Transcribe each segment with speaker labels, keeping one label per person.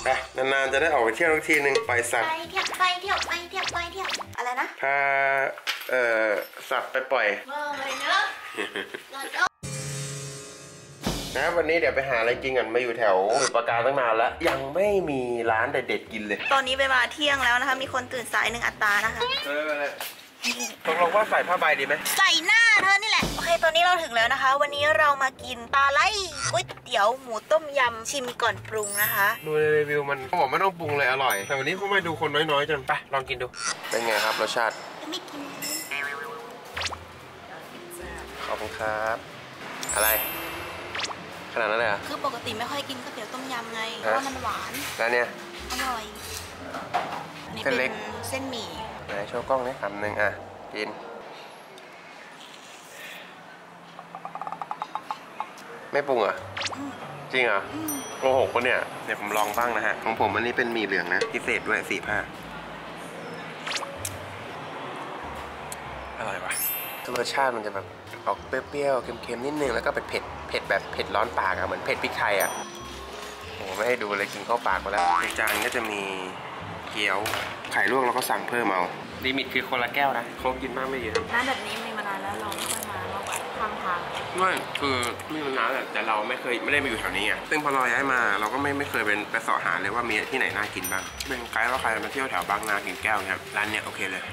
Speaker 1: ไปนานๆจะได้ออกไปเที่ยวทุกทีนึงไปสัตว์
Speaker 2: ไปเที่ยวอะไรนะ
Speaker 1: พาสัตว์ไปปล่อยนะวันนี้เดี๋ยวไปหาอะไรกินกันมาอยู่แถวสมุทรปราการตั้งนานแล้วยังไม่มีร้านเด็ดๆกินเลย
Speaker 2: ตอนนี้เวลาเที่ยงแล้วนะคะมีคนตื่นสาย1 อัตรานะคะ
Speaker 1: ตกลงว่าใส่ผ้าใบดีไหม
Speaker 2: ใส่หน้าเธอนี่แหละโอเคตอนนี้เราถึงแล้วนะคะวันนี้เรามากินปลาไหลก๋วยเตี๋ยวหมูต้มยำชิมก่อนปรุงนะคะ
Speaker 1: ดูในรีวิวมันเขาบอกไม่ต้องปรุงเลยอร่อยแต่วันนี้เขาไม่ดูคนน้อยๆจนไปลองกินดูเป็นไงครับรสชาติ
Speaker 2: ไม่กิน
Speaker 1: ขอบคุณครับอะไรขนาดนั้นเลยอ่ะ
Speaker 2: คือปกติไม่ค่อยกินก๋วยเตี๋ยวต้มยำไงเพราะว่ามันหวาน
Speaker 1: แล้วเนี่ย
Speaker 2: อร่อยอันนี้เป็นเส้นหมี่
Speaker 1: ไหนโชว์กล้องนี่คำหนึ่งอ่ะกินไม่ปรุงอ่ะจริงอ่ะโกหกปะเนี่ยเดี๋ยวผมลองบ้างนะฮะของผมอันนี้เป็นหมี่เหลืองนะพิเศษด้วย4 ผ้าอร่อยว่ะรสชาติมันจะแบบออกเปรี้ยวๆเค็มๆนิดนึงแล้วก็เป็นเผ็ดแบบเผ็ดร้อนปากอ่ะเหมือนเผ็ดพริกไทยอ่ะโอ้ไม่ให้ดูเลยกินเข้าปากมาแล้วในจานก็จะมีเกี๊ยวไข่ลวกแล้วก็สั่งเพิ่มเอาลิมิตคือคนละแก้วนะเขากินมากไม่เยอะ
Speaker 2: ร้านแบบนี้มีมานานแล้วเราไม่ค่อยมาเราแบบทำทาง
Speaker 1: ไม่คือมีมานานแต่เราไม่ได้มาอยู่แถวนี้ไงซึ่งพอเราย้ายมาเราก็ไม่เคยเป็นไปเสาะหาเลยว่ามีที่ไหนน่ากินบ้างเป็นไกด์ว่าใครมาเที่ยวแถวบางนากิ่งแก้วครับร้านเนี้ยโอเคเลย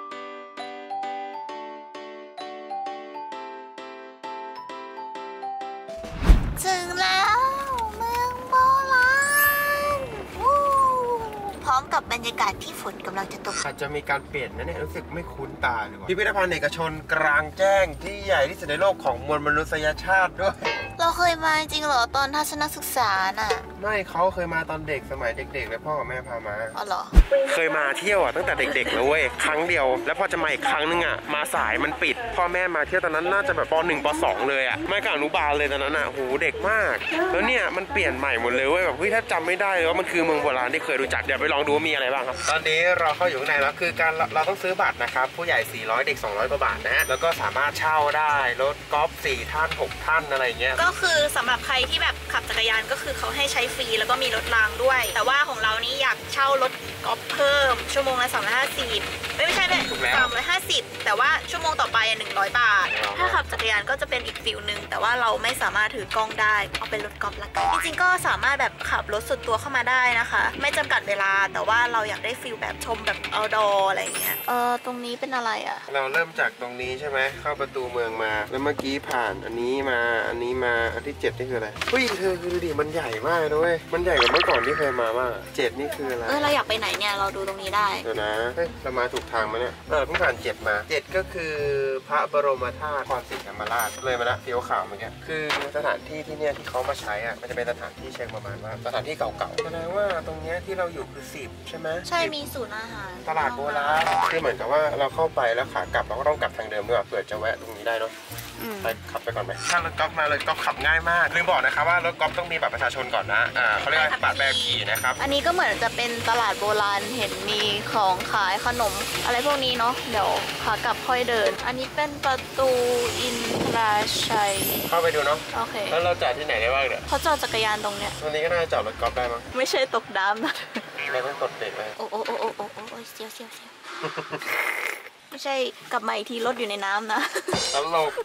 Speaker 2: ถึงแล้วเมืองโบราณพร้อมกับบรรยากาศที่ฝนกำลังจะตก
Speaker 1: อาจจะมีการเปลี่ยนนะเนี่ยรู้สึกไม่คุ้นตาเลยว่ะพิพิธภัณฑ์เอกชนกลางแจ้งที่ใหญ่ที่สุดในโลกของมวลมนุษยชาติด้วย
Speaker 2: เราเคยมาจริงเหรอตอนทัศนศึกษาน่ะ
Speaker 1: ไม่เขาเคยมาตอนเด็กสมัยเด็กๆแล้วพ่อกับแม่พามา
Speaker 2: อ๋อเหรอ
Speaker 1: เคยมาเที่ยวอ่ะตั้งแต่เด็กๆเลยเว้ยครั้งเดียวแล้วพอจะมาอีกครั้งนึงอ่ะมาสายมันปิดพ่อแม่มาเที่ยวตอนนั้นน่าจะแบบป.1 ป.2 เลยอ่ะไม่ก็อนุบาลเลยตอนนั้นอ่ะโหเด็กมากแล้วเนี่ยมันเปลี่ยนใหม่หมดเลยเว้ยแบบแทบจำไม่ได้เลยว่ามันคือเมืองโบราณที่เคยรู้จักเดี๋ยวไปลองดูว่ามีอะไรบ้างครับตอนนี้เราเข้าอยู่ข้างในแล้วคือการเราต้องซื้อบัตรนะครับผู้ใหญ่400เด็ก200 กว่าบาทนะแล้วก็สามารถเช่าได้รถกอล์ฟ4 ท่าน6 ท่านอะไรเงี้ย
Speaker 2: ก็คือสำหรับใครที่แบบขับจักรยานก็คือเขาให้ใช้ฟรีแล้วก็มีรถรางด้วยแต่ว่าของเรานี่อยากเช่ารถกอล์ฟเพิ่มชั่วโมงละ250ไม่ใช่เลย350แต่ว่าชั่วโมงต่อไป100 บาทถ้าขับจักรยานก็จะเป็นอีกฟิลนึงแต่ว่าเราไม่สามารถถือกล้องได้เอาเป็นรถกอล์ฟละกันจริงๆก็สามารถแบบขับรถส่วนตัวเข้ามาได้นะคะไม่จำกัดเวลาแต่ว่าเราอยากได้ฟิลแบบชมแบบoutdoor อะไรเงี้ยตรงนี้เป็นอะไรอ่ะ
Speaker 1: เราเริ่มจากตรงนี้ใช่ไหมเข้าประตูเมืองมาแล้วเมื่อกี้ผ่านอันนี้มาอันนี้มาอันที่7นี่คืออะไรเฮ้ยเธอคือดูดิมันใหญ่มากด้วยมันใหญ่กว่าเมื่อก่อนที่เคยมามาก7นี่คืออะไร
Speaker 2: เราอยากไปไหนเนี่ยเราดูตรงนี้ได้
Speaker 1: เดี๋ยวนะเฮ้ยเรามาถูกทางมาเนี่ยเพิ่งผ่าน7มา7ก็คือพระบรมธาตุนครศรีธรรมราชเลยมาละเที่ยวข่าวเมื่อกี้คือสถานที่ที่เนี่ยที่เขามาใช้อ่ะมันจะเป็นสถานที่เชิงประมาณว่าสถานที่เก่าๆแสดงว่าตรงเนี้ยที่เราอยู่คือ10ใช่ไหม
Speaker 2: ใช่มีศูนย์อาหาร
Speaker 1: ตลาดโบราณคือเหมือนกับว่าเราเข้าไปแล้วขากลับเราก็ต้องกลับทางเดิมด้วยเผื่อจะแวะตรงนี้ได้เนาะไปขับไปก่อนไหมถ้ารถกอล์ฟมาเลยกอล์ฟขับง่ายมากลืมบอกนะครับว่ารถกอล์ฟต้องมีบัตรประชาชนก่อนนะเขาเรียกว่าบัตรแบบขี่นะครับ
Speaker 2: อันนี้ก็เหมือนจะเป็นตลาดโบราณเห็นมีของขายขนมอะไรพวกนี้เนาะเดี๋ยวขากลับค่อยเดินอันนี้เป็นประตูอินทราชัย
Speaker 1: เข้าไปดูเนาะ
Speaker 2: โอเค
Speaker 1: แล้วเราจอดที่ไหนได้บ้างเนี่ย
Speaker 2: เขาจอดจักรยานตรงเนี้ย
Speaker 1: ตรงนี้ก็น่าจะจอดรถกอล์ฟได้มั้ง
Speaker 2: ไม่ใช่ตกน้ำนะ
Speaker 1: เราต้องกดเบรกเลย
Speaker 2: โอ้เสียวไม่ใช่กลับมาอีกทีรถอยู่ในน้ำนะ
Speaker 1: ตลก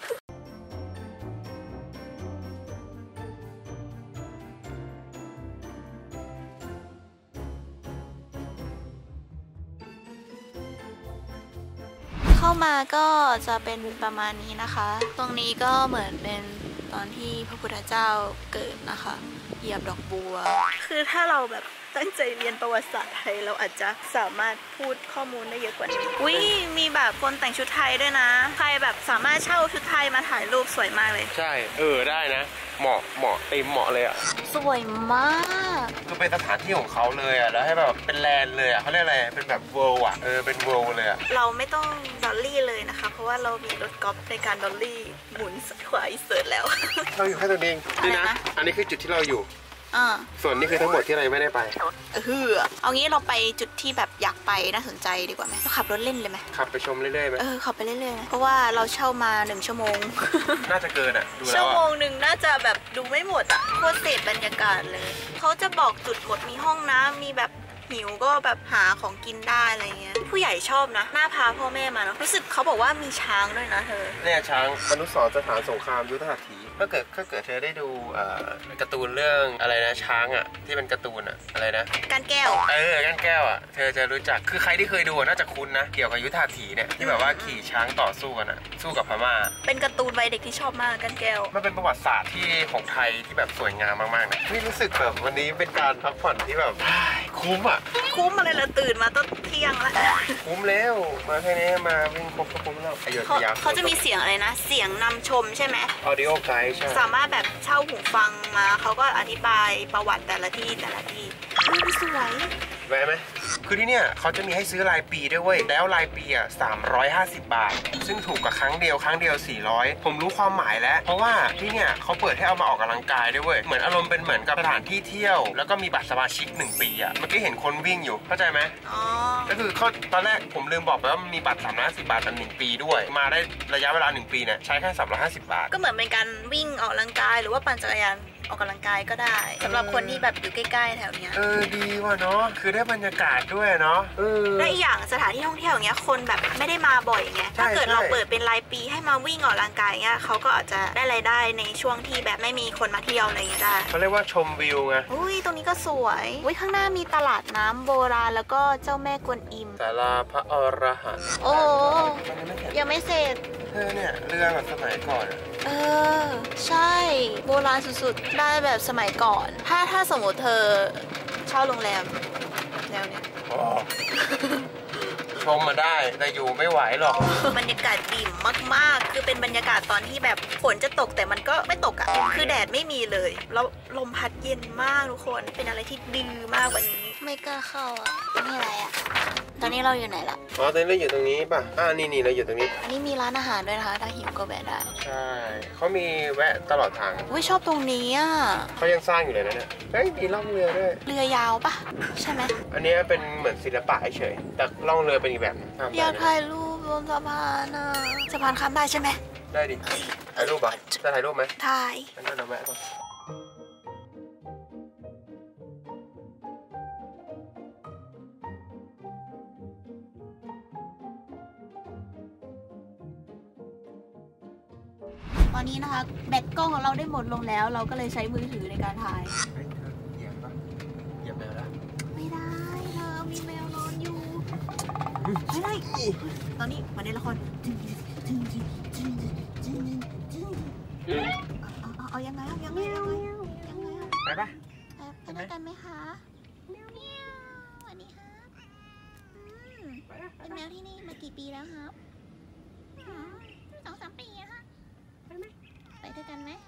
Speaker 2: เข้ามาก็จะเป็นประมาณนี้นะคะตรงนี้ก็เหมือนเป็นตอนที่พระพุทธเจ้าเกิดนะคะเหยียบดอกบัวคือถ้าเราแบบตั้งใจเรียนประวัติศาสตร์ไทยเราอาจจะสามารถพูดข้อมูลได้เยอะกว่านี้อุ้ยมีแบบคนแต่งชุดไทยด้วยนะใครแบบสามารถเช่าชุดไทยมาถ่ายรูปสวยมากเลย
Speaker 1: ใช่ได้นะเหมาะเต็มเหมาะเลยอ่ะ
Speaker 2: สวยมาก
Speaker 1: คือเป็นสถานที่ของเขาเลยอ่ะแล้วให้แบบเป็นแลนด์เลยอ่ะเขาเรียกอะไรเป็นแบบเวิลด์อ่ะเป็นเวิลด์เลยอ่ะ
Speaker 2: เราไม่ต้องดอลลี่เลยนะคะเพราะว่าเรามีรถกอล์ฟในการดอลลี่หมุนขวาอีเสิร์ตแล้ว
Speaker 1: เราอยู่แค่ตรงนี้นี่นะอันนี้คือจุดที่เราอยู่ส่วนนี้คือทั้งหมดที่เราไม่ได้ไป
Speaker 2: เอางี้เราไปจุดที่แบบอยากไปน่าสนใจดีกว่าไหมเราขับรถเล่นเลยไหม
Speaker 1: ขับไปชมเรื่อยๆไหม
Speaker 2: ขับไปเรื่อยๆเพราะว่าเราเช่ามา1 ชั่วโมง
Speaker 1: น่าจะเกินอ่ะดูแล้ว
Speaker 2: ชั่วโมงหนึ่งน่าจะแบบดูไม่หมดอ่ะโคตรเสพบรรยากาศเลยเขาจะบอกจุดหมดมีห้องน้ำมีแบบหิวก็แบบหาของกินได้อะไรเงี้ยผู้ใหญ่ชอบนะน่าพาพ่อแม่มาเนาะรู้สึกเขาบอกว่ามีช้างด้วยนะเธอ
Speaker 1: เนี่ยช้างอนุสรณ์สถานสงครามยุทธหัตถีถ้าเกิดเธอได้ดูการ์ตูนเรื่องอะไรนะช้างอ่ะที่เป็นการ์ตูนอ่ะอะไรนะ
Speaker 2: ก้านแก้ว
Speaker 1: ก้านแก้วอ่ะเธอจะรู้จักคือใครที่เคยดูน่าจะคุ้นนะเกี่ยวกับยุทธหัตถีเนี่ยที่แบบว่าขี่ช้างต่อสู้กันอ่ะสู้กับพม่า
Speaker 2: เป็นการ์ตูนวัยเด็กที่ชอบมากก้านแก้ว
Speaker 1: มันเป็นประวัติศาสตร์ที่ของไทยที่แบบสวยงามมากๆนะนี่รู้สึกแบบวันนี้เป็นการพักผ่อนที่แบบคุ้ม
Speaker 2: อะไรละตื่นมาต้นเที่ยงแล้ว
Speaker 1: คุ้มแล้วมาแค่นี้มาวิ่งครบก็คุ้มแล้ว
Speaker 2: เขาจะมีเสียงอะไรนะเสียงนำชมใช่ไหม
Speaker 1: Audio Guide ใช่
Speaker 2: สามารถแบบเช่าหูฟังมาเขาก็อธิบายประวัติแต่ละที่นี่สวย
Speaker 1: แวะไหมคือที่เนี่ยเขาจะมีให้ซื้อรายปีด้วยเว้ยแล้วรายปีอ่ะ350 บาทซึ่งถูกกับครั้งเดียว400ผมรู้ความหมายแล้วเพราะว่าที่เนี่ยเขาเปิดให้เอามาออกกำลังกายด้วยเว้ยเหมือนอารมณ์เป็นเหมือนกับสถานที่เที่ยวแล้วก็มีบัตรสมาชิก1 ปีอ่ะเมื่อกี้เห็นคนวิ่งอยู่เข้าใจไหมก็คือเขาตอนแรกผมลืมบอกไปว่ามีบัตร350 บาทต่อ1 ปีด้วยมาได้ระยะเวลา1 ปีเนี่ยใช้แค่350 บาท
Speaker 2: ก็เหมือนเป็นการวิ่งออกกำลังกายหรือว่าปั่นจักรยานออกกำลังกายก็ได้สำหรับคนที่แบบอยู่ใกล้ๆแถวเนี้ย
Speaker 1: ดีว่ะเนาะคือได้บรรยากาศด้วยเนาะ
Speaker 2: และอีกอย่างสถานที่ท่องเที่ยวอย่างเงี้ยคนแบบไม่ได้มาบ่อยไงถ้าเกิดเราเปิดเป็นรายปีให้มาวิ่งออกกำลังกายเงี้ยเขาก็อาจจะได้รายได้ในช่วงที่แบบไม่มีคนมาเที่ยวอะไรเงี้ยได้
Speaker 1: เขาเรียกว่าชมวิวไง
Speaker 2: อุ้ยตรงนี้ก็สวยอุ้ยข้างหน้ามีตลาดน้ำโบราณแล้วก็เจ้าแม่กวนอิม
Speaker 1: ศาลาพระอรหันต์
Speaker 2: โอ้ยังไม่เสร็จ
Speaker 1: เนี่ยเรือแบบสมัยก่อน
Speaker 2: ใช่โบราณสุดๆได้แบบสมัยก่อนถ้าสมมติเธอเช่าโรงแรมแนวเนี้ย
Speaker 1: ชมมาได้แต่อยู่ไม่ไหวหรอก
Speaker 2: บรรยากาศดีมากๆคือเป็นบรรยากาศตอนที่แบบฝนจะตกแต่มันก็ไม่ตกอ่ะคือแดดไม่มีเลยแล้วลมพัดเย็นมากทุกคนเป็นอะไรที่ดีมากวันนี้ไม่กล้าเข้าอ่ะนี่อะไรอ่ะตอนนี้เราอยู่ไหนล่ะ
Speaker 1: ตอนนี้เราอยู่ตรงนี้ป่ะนี่เราอยู่ตรงนี้
Speaker 2: อันนี้มีร้านอาหารด้วยนะคะถ้าหิวก็แวะได้
Speaker 1: ใช่เขามีแวะตลอดทาง
Speaker 2: อุ้ยชอบตรงนี้อ่ะ
Speaker 1: เขายังสร้างอยู่เลยนะเนี่ยมีล่องเรือด้วย
Speaker 2: เรือยาวป่ะใช่ไหม
Speaker 1: อันนี้เป็นเหมือนศิลปะเฉยแต่ล่องเรือเป็นอีกแบบ
Speaker 2: อยากถ่ายรูปบนสะพานอ่ะสะพานข้ามได้ใช่ไหม
Speaker 1: ได้ดิถ่ายรูปป่ะจะถ่ายรูปไหม
Speaker 2: ถ่าย
Speaker 1: งั้นเราแวะก่อน
Speaker 2: ตอนนี้นะคะแบตกล้องของเราได้หมดลงแล้วเราก็เลยใช้มือถือในการถ่าย
Speaker 1: เหยียบแมวแล้ว
Speaker 2: ไม่ได้เธอมีแมวนอนอยู่ไม่ได้ตอนนี้มาในละครเอายังไง
Speaker 1: ไปปะ
Speaker 2: ไปด้วยกันไหมคะแมวสวัสดีครับเป็นแมวที่นี่มากี่ปีแล้วครับ2-3 ปีอะค่ะไปด้วยกันไหม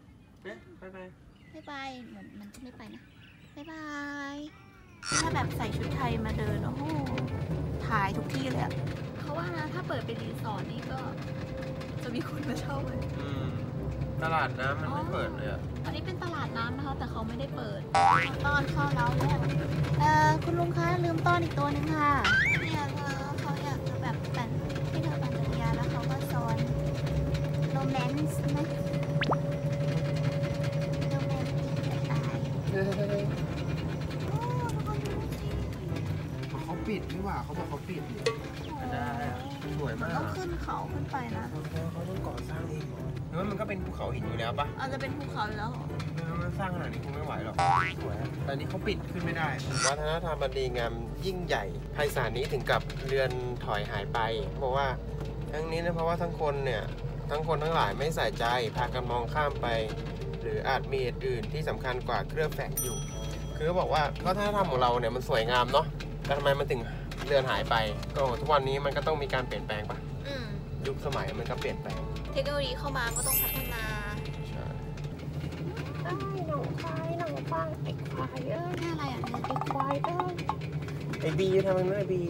Speaker 2: ไปเหมือนมันจะไม่ไปนะบายถ้าแบบใส่ชุดไทยมาเดินโอ้โหถ่ายทุกที่เลยเขาว่านะถ้าเปิดเป็นรีสอร์ทนี่ก็จะมีคนมาเช่าเลย
Speaker 1: ตลาดน้ำมันไม่เปิดเลย
Speaker 2: อันนี้เป็นตลาดน้ำนะคะแต่เขาไม่ได้เปิดต้อนเข้าแล้วเนี่ยคุณลุงคะลืมต้อนอีกตัวนึงค่ะเนี่ยเขาอยากจะแบบปั่นให้เธอปั่นจักรยานแล้วเขาก็สอนโรแมนซ์นะ
Speaker 1: เขาปิดนี่หว่าเขาบอกเขาปิดได้สวยมาก
Speaker 2: ต้องขึ้นเขาขึ้นไปนะ
Speaker 1: เขาต้องก่อสร้างเองหรือว่ามันก็เป็นภูเขาหินอยู่แล้วปะ
Speaker 2: อาจจะเป็นภูเขาแล้ว
Speaker 1: มันสร้างขนาดนี้คงไม่ไหวหรอกสวยแต่นี้เขาปิดขึ้นไม่ได้วัฒนธรรมอันดีงามยิ่งใหญ่ไพศาลนี้ถึงกับเรือนถอยหายไปเพราะว่าทั้งนี้นะเพราะว่าทั้งคนทั้งหลายไม่ใส่ใจพากันมองข้ามไปหรืออาจมีอื่นที่สำคัญกว่าเครื่องแฝงอยู่คือเขาบอกว่าวัฒนธรรมของเราเนี่ยมันสวยงามเนาะแต่ทำไมมันถึงเรือนหายไปก็ทุกวันนี้มันก็ต้องมีการเปลี่ยนแปลงปะยุคสมัยมันก็เปลี่ยนแปลง
Speaker 2: เทคโนโลยีเข้ามาก็ต้องพัฒนา
Speaker 1: ใช่
Speaker 2: หนูควายไอ้ควายนี่อะไรอ่ะไอ้ควาย
Speaker 1: ไอ้บีทำไมไม่ไอ้บี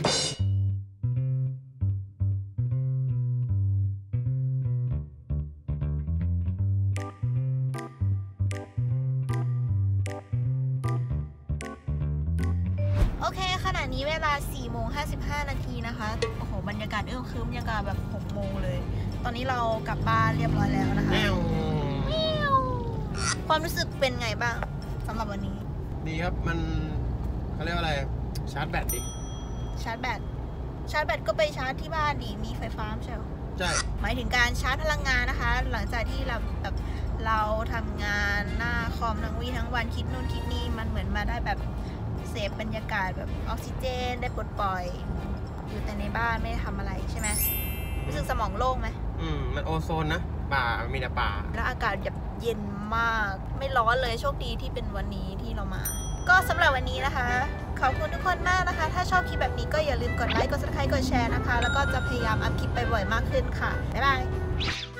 Speaker 2: โอเคขณะนี้เวลา 4:55 นาทีนะคะโอ้โหบรรยากาศครึ้มยังกับแบบ 6 โมงเลยตอนนี้เรากลับบ้านเรียบร้อยแล้วนะคะความรู้สึกเป็นไงบ้างสำหรับวันนี้
Speaker 1: ดีครับมันเขาเรียกว่าอะไรชาร์จแบตดิ
Speaker 2: ชาร์จแบตก็ไปชาร์จที่บ้านดิมีไฟฟ้าใช่ไหม
Speaker 1: ใช่
Speaker 2: หมายถึงการชาร์จพลังงานนะคะหลังจากที่เราทำงานหน้าคอมทั้งวี่ทั้งวันคิดนู่นคิดนี่มันเหมือนมาได้แบบเสพบรรยากาศแบบออกซิเจนได้ปลดปล่อยอยู่แต่ในบ้านไม่ได้ทำอะไรใช่ไหมรู้สึกสมองโล่งไหม
Speaker 1: มันโอโซนนะป่ามีแต่ป่า
Speaker 2: แล้วอากาศแบบเย็นมากไม่ร้อนเลยโชคดีที่เป็นวันนี้ที่เรามาก็สำหรับวันนี้นะคะขอบคุณทุกคนมากนะคะถ้าชอบคลิปแบบนี้ก็อย่าลืมกดไลค์กด Subscribe กดแชร์นะคะแล้วก็จะพยายามอัพคลิปไปบ่อยมากขึ้นค่ะบ๊ายบาย